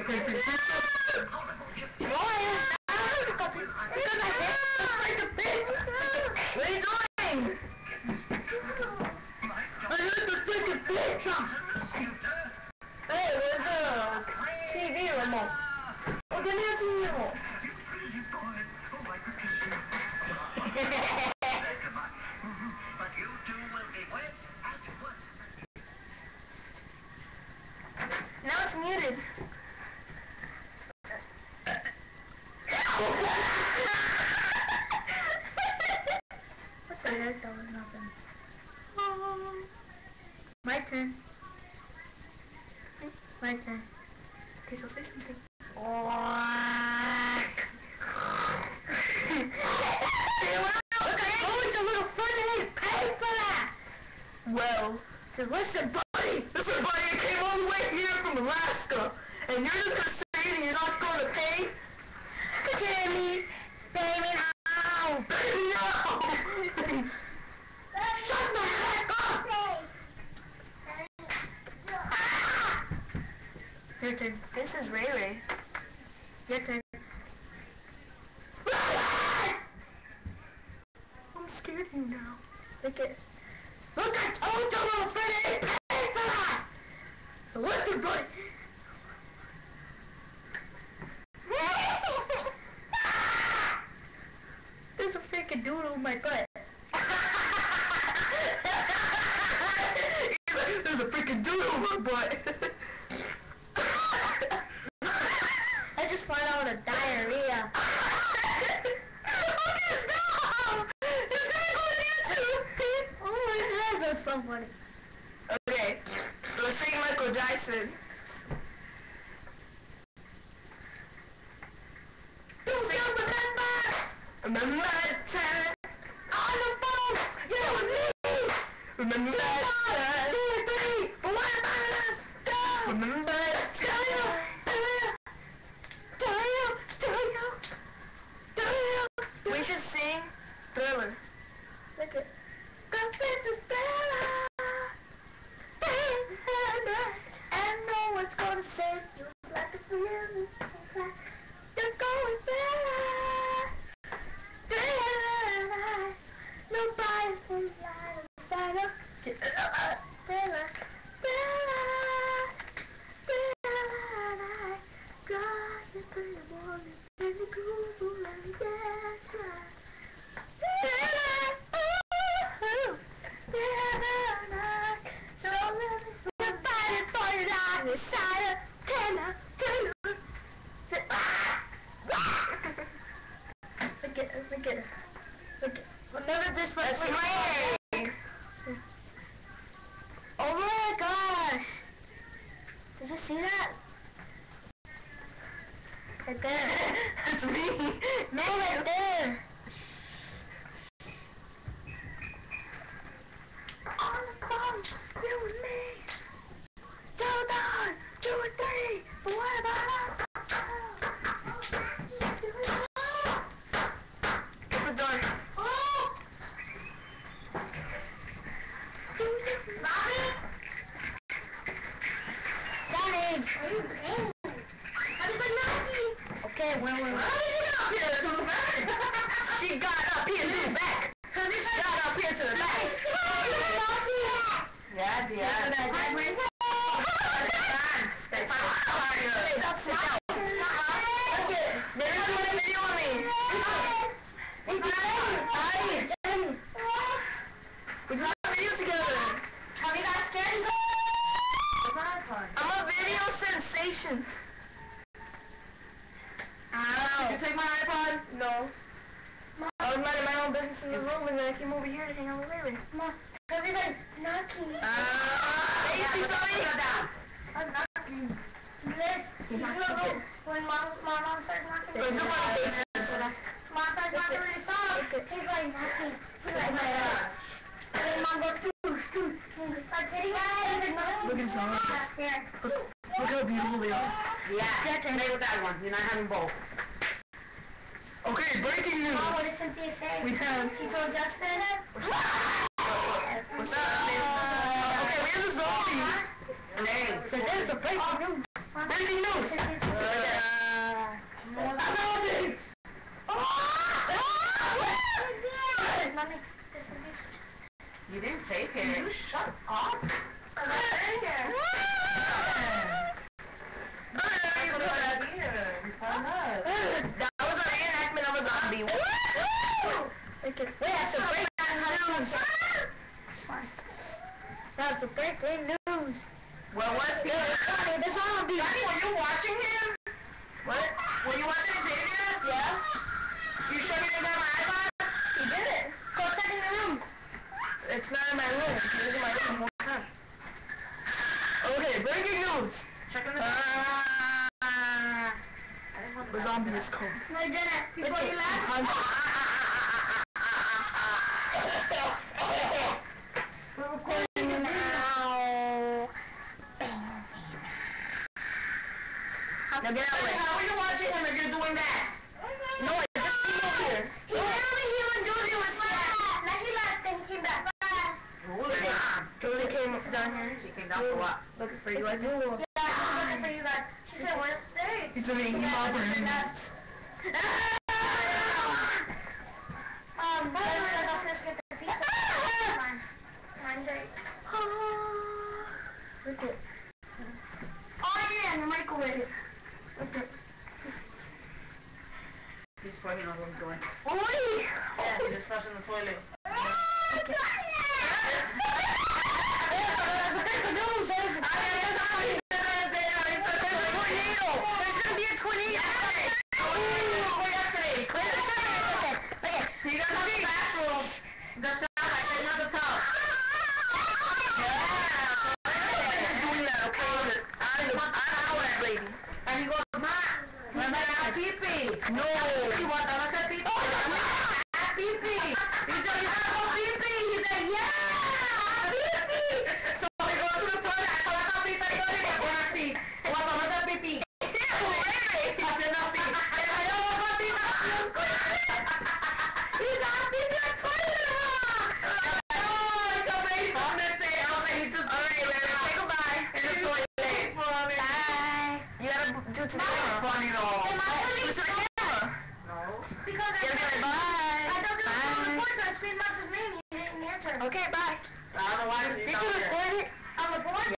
pray for your sister? No, I am not. Because I hate the bitch. What are you doing? I hit the freaking pizza. Hey, where's the TV remote? Oh, give me a TV remote. Now it's muted. What the heck? That was nothing. My turn. My turn. Okay, so say something. Well, so listen, buddy. Listen, buddy, I came all the way here from Alaska, and you're just gonna say that you're not gonna pay? Pay me now. Pay me now. Shut the heck up. Your turn. This is Ray Ray. Your turn. I'm scared of you now. Look, I told you I'm afraid I ain't paying for that! So listen, buddy! There's a freaking doodle in my butt. He's like, there's a freaking doodle in my butt. I just found out a diarrhea. Okay, stop! It's gonna go on YouTube! Oh my god, that's so funny. Okay, let's sing Michael Jackson. Remember that time on the phone, you and me. Remember that time, 2 or 3, but what about us? Remember that time, we should sing Thriller. Look at cause this is Thriller. And no one's gonna save you like a thrill. You're going Thriller. Thriller. Nobody will lie inside of Thriller. Thriller. Thriller. God, you're pretty morning. In the cool and that's right. So we're fighting for your life inside of Tanner. Look at. Remember this one? That's my hair. Oh my gosh! Did you see that? Right there. That's me. No, right there. On the phone, you and me. Till dawn, 2 or 3. But what about us? Get the door. Mommy? Daddy. Are you in? Okay, when how did you get up here to the back? She got up here to the back. She got up here to the back. Yeah, dear. They're doing a video on me. We do a video together. Have you got scared? I'm a video sensation. Did you take my iPod? No. I was minding my own business in the room and then I came over here to hang out with Larry. Mom, Toby's like knocking. Hey, you see Toby? I'm knocking. He's in the room. When mom starts knocking. Let's do funny faces. Mom starts knocking really soft. He's like knocking. He's like, and then mom goes, starts hitting us and look at his arms. Look how beautiful they are. Yeah, play with that one. You're not having both. Okay, breaking news. Mom, what did Cynthia say? We have... She told Justin. What's up, man? Okay, we have a zombie. Hey. So there's a breaking news. Breaking news! You didn't take it. You shut up. I'm not saying it. That was a reenactment of a zombie. Okay. We have to break news. That's a breaking news. What was he? The zombie. Daddy, were you watching him? What? Were you watching Xavier? Yeah. You sure you didn't have my iPod? He did it. Go check in the room. It's not in my room. It's in my room one time. Okay, breaking news. Check in the room. The zombie is cold. No, you didn't. Before you left. We're recording now. Now get out of it. How are you watching him if you're doing that? No, I just came over here. He literally, he when Julie was flat. Now he left and he came back. Julie came down here. She came down for what? Looking for you, I do. Yeah, she was looking for you guys. She said, where's Dave? He's a making opportunities. Let's get the pizza. Mine's right. Look it. Oh yeah, in the microwave. Look it. He's swear he knows what he's doing. Oi! Yeah, he just flushed in the toilet. Okay. No. He wants to say pee. Pee. He said, yeah, pee. So we go to the toilet. I saw that pee. I want to see. What about that pee? I said, no, see. I said, yo, what about pee? He's not pee in the toilet. Oh, it's already told me to say. I was like, he just, all right, say goodbye in the toilet. Bye. You gotta do it today. That's funny though. Because I thought there was a report, so I screamed out his name, he didn't answer. Okay, bye. I don't know why. Did you record it on the board?